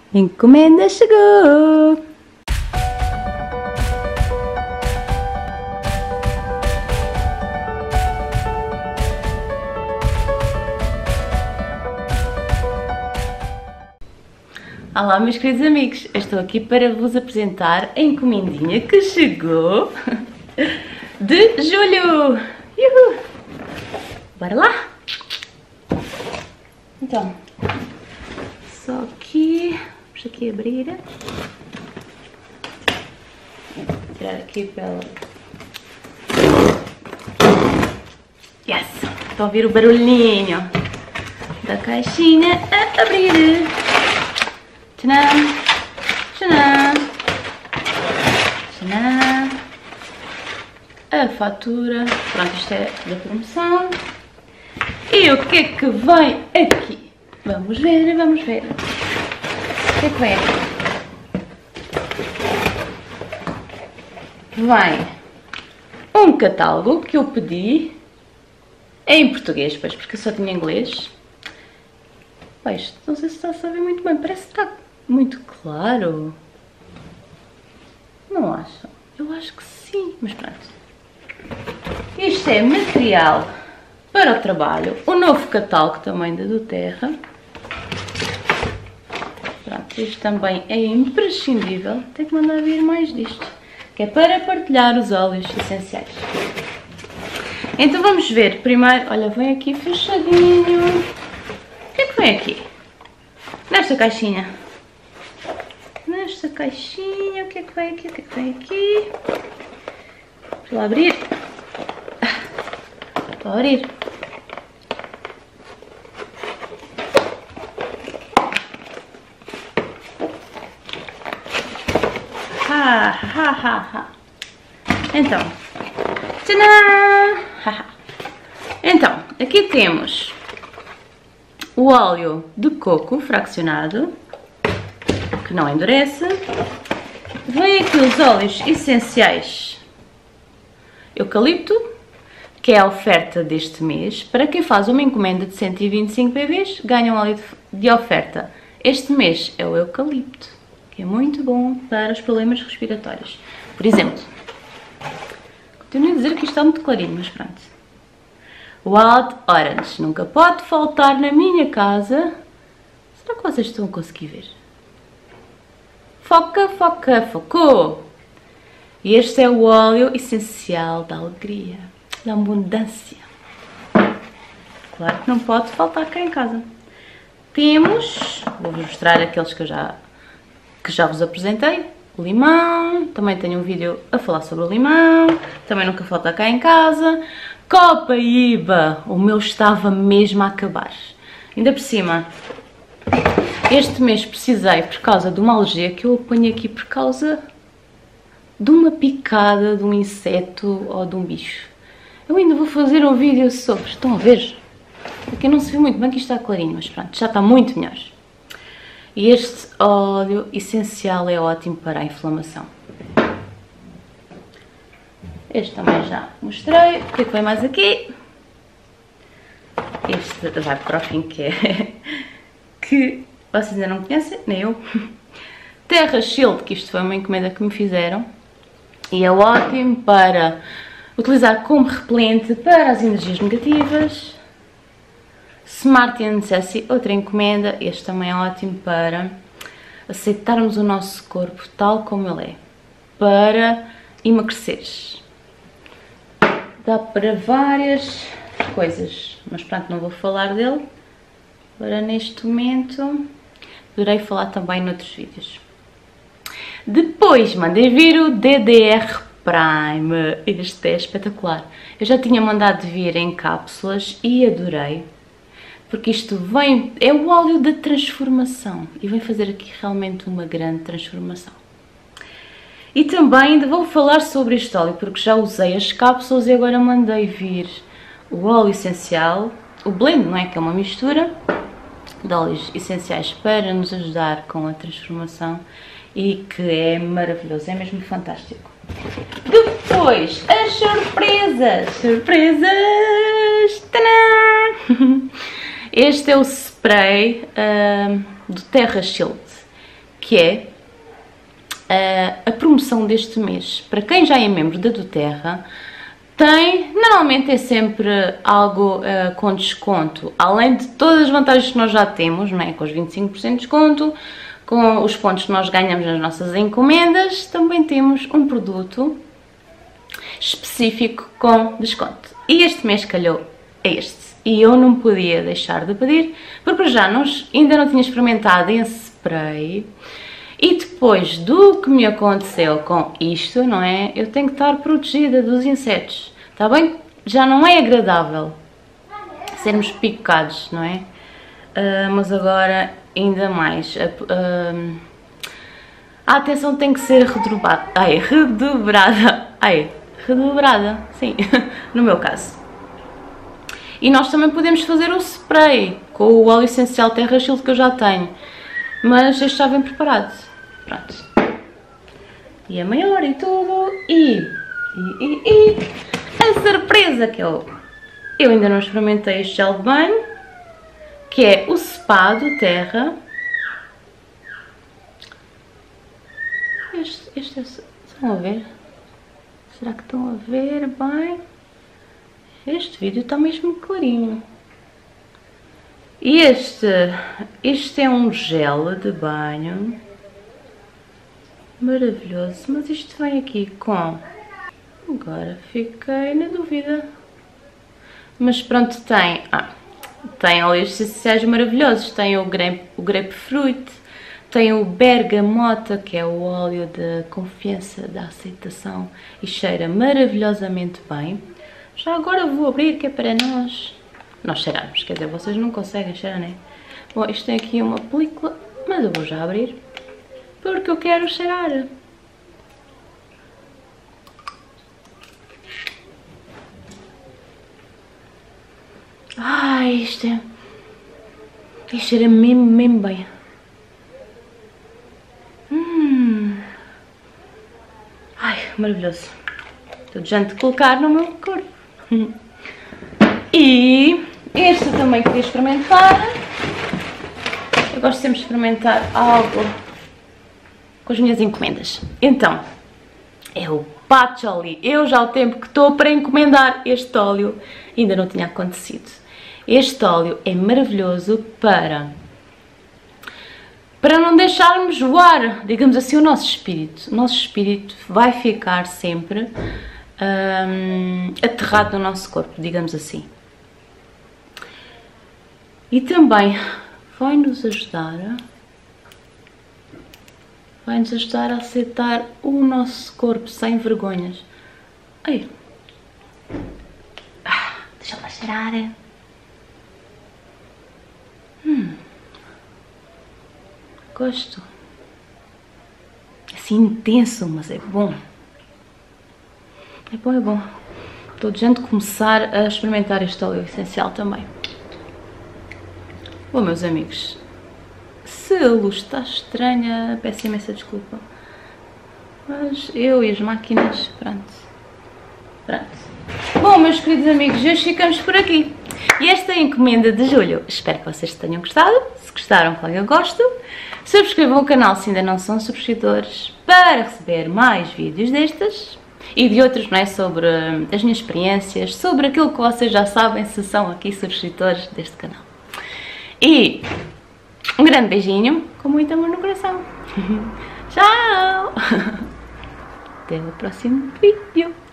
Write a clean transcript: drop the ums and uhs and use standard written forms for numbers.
Encomenda chegou! Olá meus queridos amigos, eu estou aqui para vos apresentar a encomendinha que chegou de julho! Uhul. Bora lá? Então, só aqui, vamos aqui abrir, tirar aqui pela... Yes! Estão a ouvir o barulhinho da caixinha a abrir. Tcharam! Tcharam! Tcharam! A fatura, pronto, isto é da promoção. E o que é que vem aqui? Vamos ver, vamos ver. O que é que vem aqui? Vem um catálogo que eu pedi em português, pois, porque eu só tinha inglês. Pois, não sei se está a saber muito bem, parece que está muito claro. Não acham? Eu acho que sim, mas pronto. Isto é material para o trabalho. O novo catálogo também da Doterra. Pronto, isto também é imprescindível. Tenho que mandar vir mais disto. Que é para partilhar os óleos essenciais. Então vamos ver. Primeiro, olha, vem aqui fechadinho. O que é que vem aqui? Nesta caixinha. Nesta caixinha, o que é que vem aqui? O que é que vem aqui? Vamos lá abrir. Vou abrir. Então, tcharam! Então, aqui temos o óleo de coco fracionado, que não endurece. Vem aqui os óleos essenciais eucalipto, que é a oferta deste mês. Para quem faz uma encomenda de 125 PVs, ganha um óleo de oferta. Este mês é o eucalipto, que é muito bom para os problemas respiratórios. Por exemplo, continuo a dizer que isto está muito clarinho, mas pronto. Wild Orange, nunca pode faltar na minha casa. Será que vocês estão a conseguir ver? Foca, foca, focou! E este é o óleo essencial da alegria, da abundância. Claro que não pode faltar cá em casa. Temos, vou-vos mostrar aqueles que já vos apresentei. O limão, também tenho um vídeo a falar sobre o limão, também nunca falta cá em casa. Copaíba, o meu estava mesmo a acabar. Ainda por cima, este mês precisei por causa de uma alergia que eu apanhei aqui por causa de uma picada de um inseto ou de um bicho. Eu ainda vou fazer um vídeo sobre, estão a ver? Aqui não se vê muito bem que isto está clarinho, mas pronto, já está muito melhor. E este óleo essencial é ótimo para a inflamação. Este também já mostrei. O que é que vem mais aqui? Este vai para o fim, que é que vocês ainda não conhecem, nem eu. Terra Shield, que isto foi uma encomenda que me fizeram. E é ótimo para utilizar como repelente para as energias negativas. Smart Sassy, outra encomenda. Este também é ótimo para aceitarmos o nosso corpo tal como ele é. Para emagreceres. Dá para várias coisas, mas pronto, não vou falar dele agora neste momento. Poderei falar também noutros vídeos. Depois mandei vir o DDR Prime. Este é espetacular. Eu já tinha mandado vir em cápsulas e adorei. Porque isto vem, é o óleo da transformação e vem fazer aqui realmente uma grande transformação. E também ainda vou falar sobre este óleo, porque já usei as cápsulas e agora mandei vir o óleo essencial, o blend, não é? Que é uma mistura de óleos essenciais para nos ajudar com a transformação e que é maravilhoso, é mesmo fantástico. Depois, as surpresas! Surpresas! Tadã! Este é o spray do Terra Shield, que é a promoção deste mês. Para quem já é membro da doTERRA, normalmente é sempre algo com desconto, além de todas as vantagens que nós já temos, não é? Com os 25% de desconto, com os pontos que nós ganhamos nas nossas encomendas, também temos um produto específico com desconto. E este mês calhou é este. E eu não podia deixar de pedir, porque já ainda não tinha experimentado esse spray. E depois do que me aconteceu com isto, não é? Eu tenho que estar protegida dos insetos, está bem? Já não é agradável sermos picados, não é? Mas agora ainda mais. A atenção tem que ser redobrada, sim, no meu caso. E nós também podemos fazer o spray com o óleo essencial Terra Shield que eu já tenho, mas este já vem preparado. Pronto. E é maior e tudo. E a surpresa que eu ainda não experimentei este gel de banho, que é o Spa do Terra. Estão a ver? Será que estão a ver bem? Este vídeo está mesmo clarinho. E este é um gel de banho maravilhoso, mas isto vem aqui com... Agora fiquei na dúvida. Mas pronto, tem óleos essenciais maravilhosos. Tem o grapefruit, tem o bergamota, que é o óleo de confiança, da aceitação, e cheira maravilhosamente bem. Já agora vou abrir, que é para nós cheirarmos, quer dizer, vocês não conseguem cheirar, né? Bom, isto tem aqui uma película, mas eu vou já abrir, porque eu quero cheirar. Ai, isto cheira mesmo bem. Ai, maravilhoso. Estou de colocar no meu corpo. E este eu também queria experimentar. Eu gosto sempre de experimentar algo com as minhas encomendas. Então, é o Patchouli. Eu já há o tempo que estou para encomendar este óleo, ainda não tinha acontecido. Este óleo é maravilhoso para não deixarmos voar, digamos assim, o nosso espírito. O nosso espírito vai ficar sempre aterrado no nosso corpo, digamos assim. E também vai-nos ajudar a aceitar o nosso corpo sem vergonhas. Ai. Deixa eu cheirar. Gosto. Assim intenso, mas é bom. É bom. Estou de gente começar a experimentar este óleo essencial também. Bom, meus amigos, se a luz está estranha, peço imensa desculpa. Mas eu e as máquinas, pronto. Bom, meus queridos amigos, hoje ficamos por aqui. E esta é a encomenda de julho. Espero que vocês tenham gostado. Se gostaram, claro, eu gosto. Subscrevam o canal se ainda não são subscritores, para receber mais vídeos destes e de outros, não é? Sobre as minhas experiências, sobre aquilo que vocês já sabem se são aqui subscritores deste canal. E um grande beijinho, com muito amor no coração. Tchau! Até o próximo vídeo.